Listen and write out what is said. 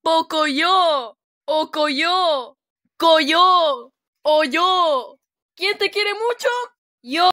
Pocoyo, Ocoyo, Coyo, Oyo. ¿Quién te quiere mucho? Yo.